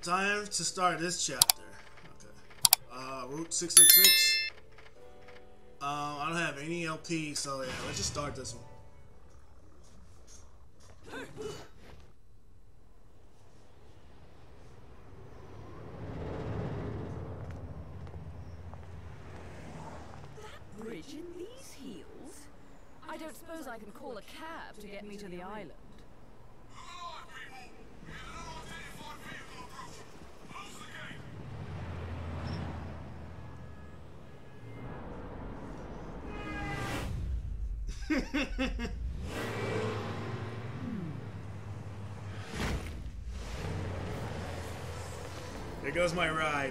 Time to start this chapter. Okay. Route 666. I don't have any LP, so yeah, let's just start this one. That bridge in these heels? I don't suppose I can call a cab to get me to the island. There goes my ride.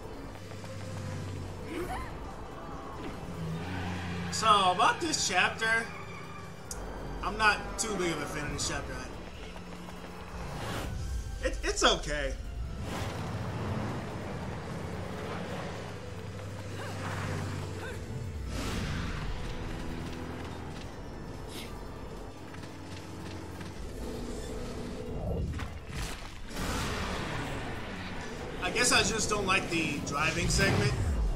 So, about this chapter, I'm not too big of a fan of this chapter. It's okay. I guess I just don't like the driving segment.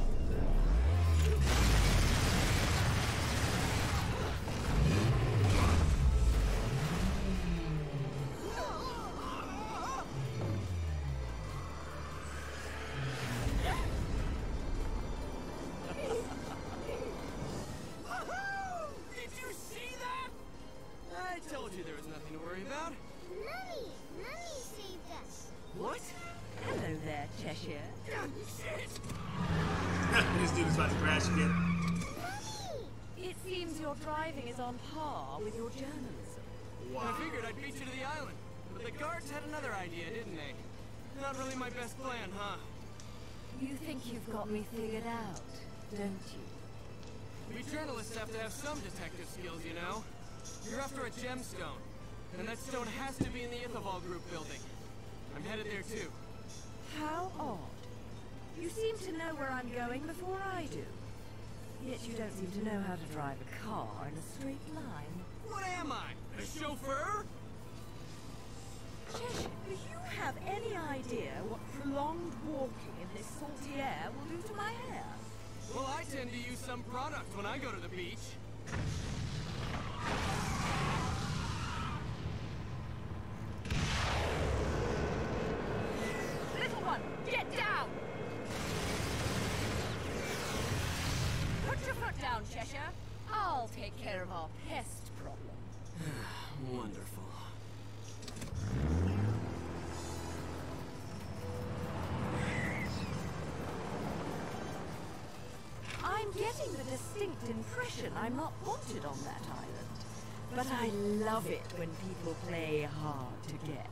Did you see that? I told you there was nothing to worry about. Mummy saved us. What? Hello there, Cheshire. Shit! This dude is about to crash again. It seems your driving is on par with your journalism. I figured I'd beat you to the island, but the guards had another idea, didn't they? Not really my best plan, huh? You think you've got me figured out, don't you? We journalists have to have some detective skills, you know? You're after a gemstone, and that stone has to be in the Ithoval Group building. I'm headed there too. How odd. You seem to know where I'm going before I do. Yet you don't seem to know how to drive a car in a straight line. What am I? A chauffeur? Cheshire, do you have any idea what prolonged walking in this salty air will do to my hair? Well, I tend to use some product when I go to the beach. Little one, get down! Put your foot down, Cheshire. I'll take care of our pest problem. Wonderful. I'm getting the distinct impression I'm not wanted on that island. But I love it when people play hard to get.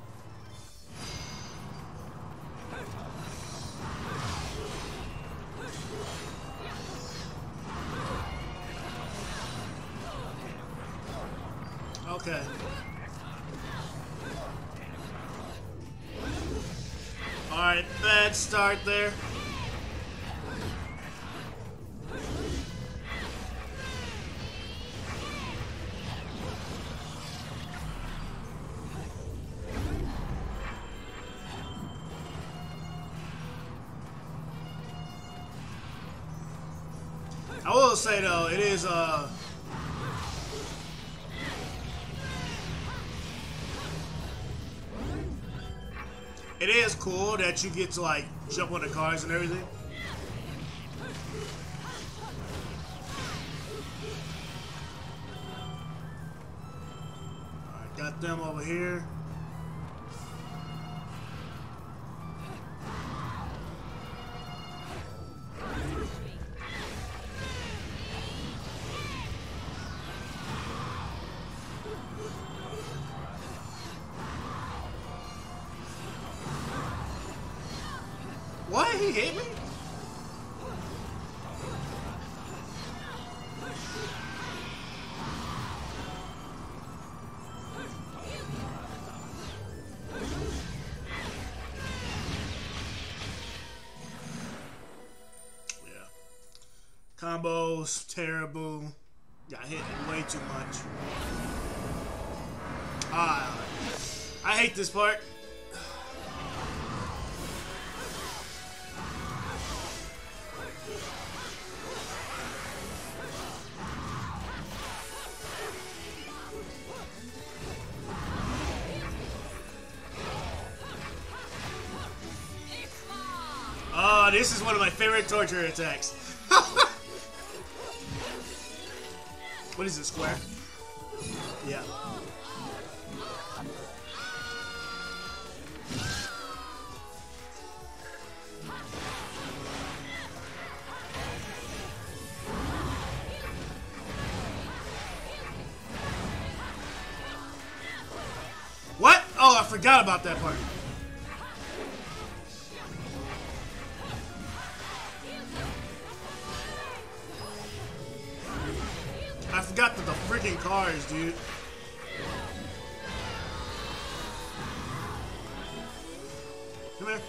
Okay. Alright, bad start there. I will say though, it is it is cool that you get to like jump on the cars and everything. Alright, got them over here. What? He hit me? Yeah. Combos, terrible. Got hit way too much. I hate this part. Oh, this is one of my favorite torture attacks. What is it, square? Yeah. What? Oh, I forgot about that part. I forgot that the freaking cars, dude. Come here.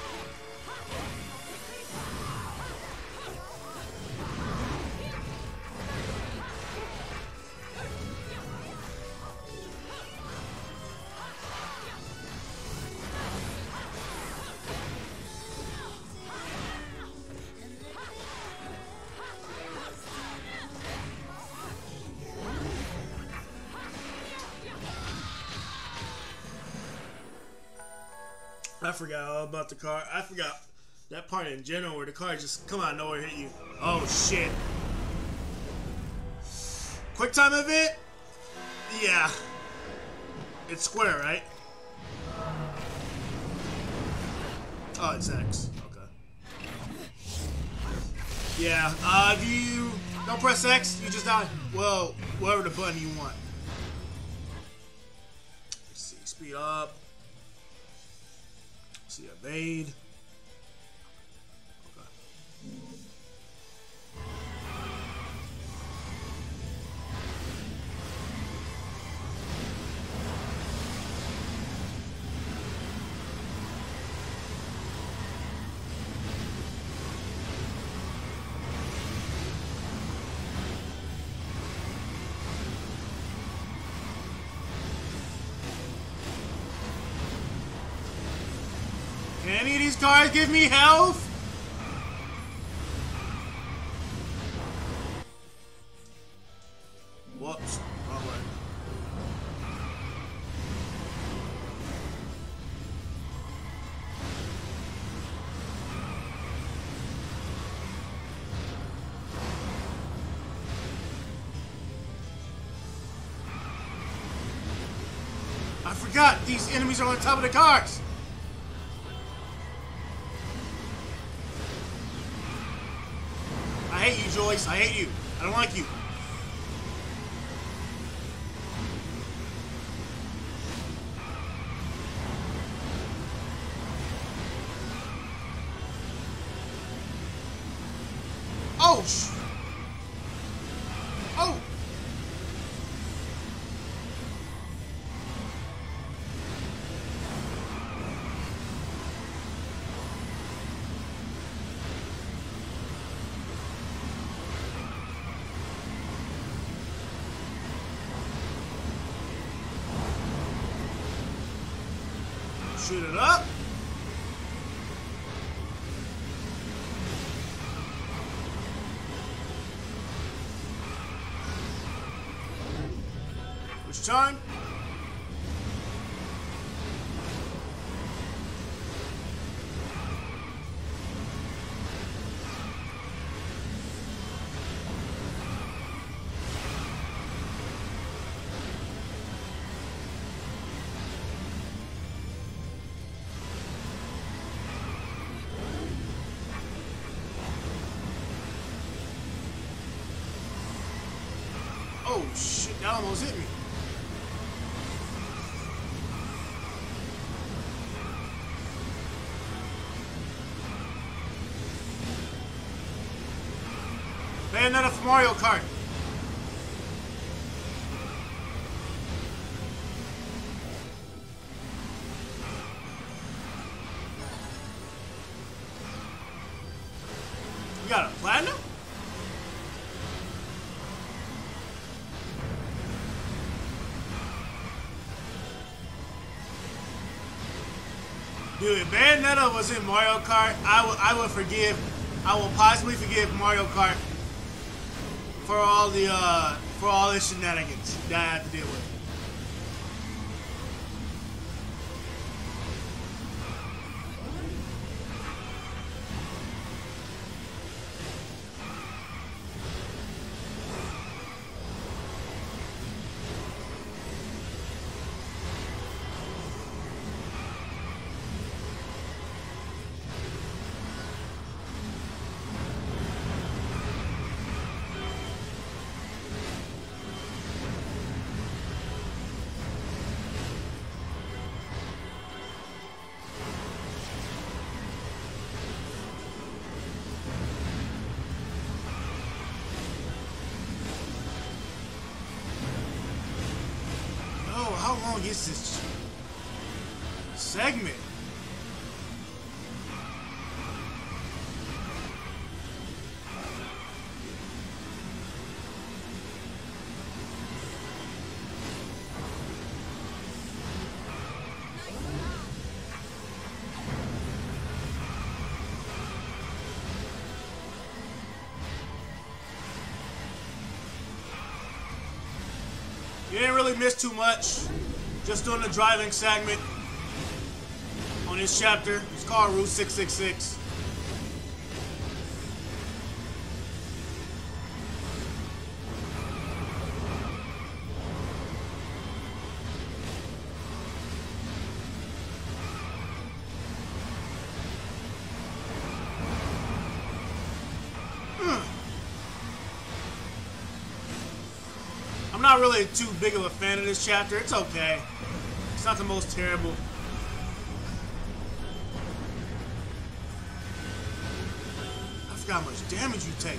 I forgot all about the car. I forgot that part in general where the car just come out of nowhere, hit you. Oh shit. Quick time event? Yeah. It's square, right? Oh, it's X. Okay. Yeah. If you don't press X, you just die. Well, whatever the button you want. Let's see. Speed up. See, evade. Okay. Can any of these cars give me health? Whoops. Wrong way. I forgot these enemies are on top of the cars. I hate you, Joyce. I hate you. I don't like you. Oh, oh. Shoot it up. Which time? Oh shit, that almost hit me. Bayonetta for Mario Kart. You got a platinum? Dude, if Bayonetta was in Mario Kart, I will possibly forgive Mario Kart for all the shenanigans that I have to deal with. how long is this segment? You didn't really miss too much. Just doing the driving segment on this chapter. It's called Route 666. I'm not really too big of a fan of this chapter. It's okay. It's not the most terrible. I forgot how much damage you take.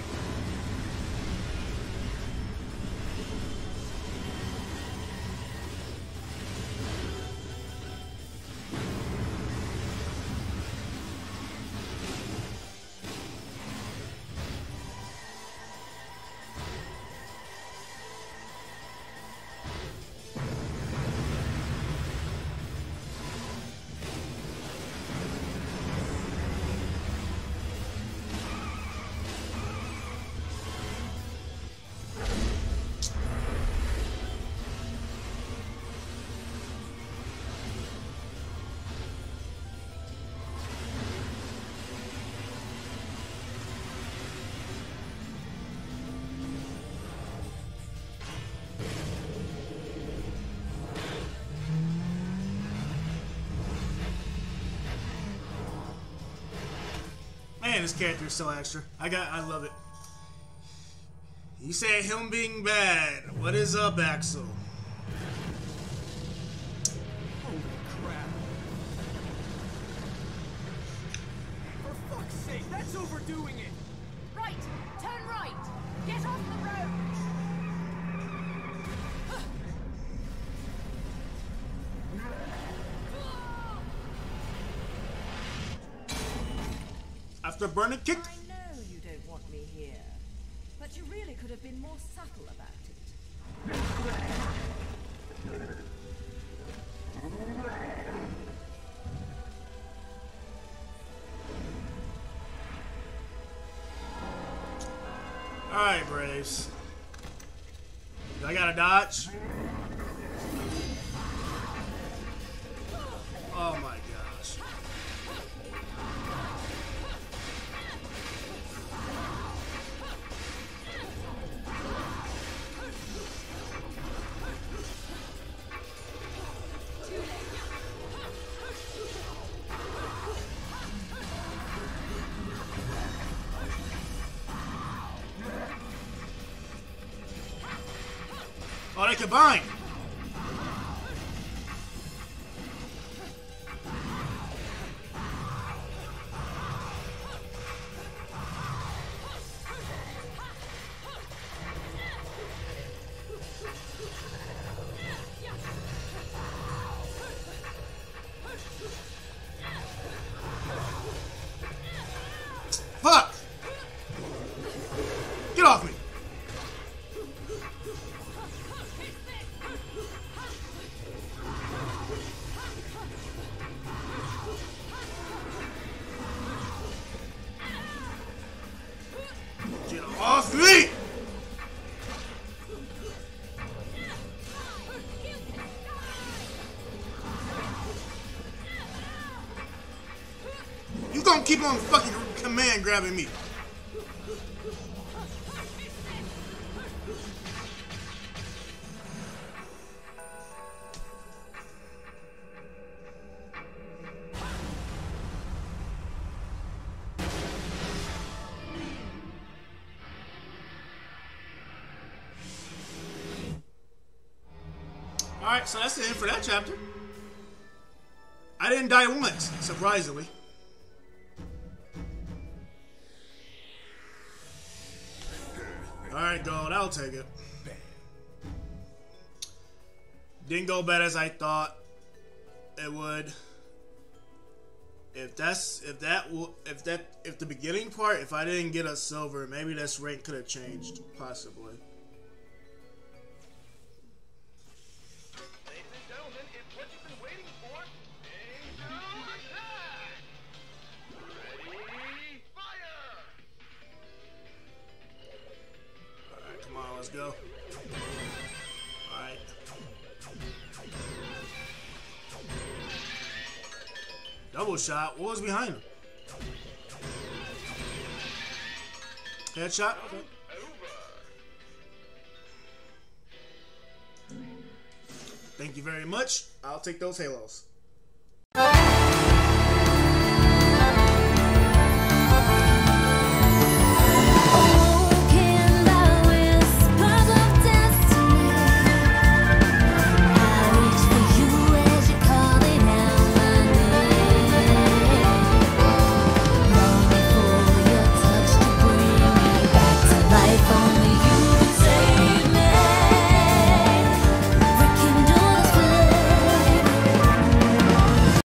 Man, this character is so extra. I love it. You say him being bad. What is up, Axel? Holy crap. For fuck's sake, that's overdoing it. Right! Turn right! Get off the road! After burning kick. I know you don't want me here, but you really could have been more subtle about it. Alright, Braves. I gotta dodge. Oh my gosh. Oh, they combine. Fuck! Get off me! Get off me! You gonna keep on fucking command grabbing me. Alright, so that's the end for that chapter. I didn't die once, surprisingly. Alright, gold, I'll take it. Didn't go bad as I thought it would. If the beginning part, if I didn't get a silver, maybe this rank could have changed, possibly. Ladies and gentlemen, it's what you've been waiting for. Angel attack! Ready, fire! Alright, come on, let's go. Alright. Double shot. What was behind him? Headshot? Okay. Thank you very much. I'll take those halos.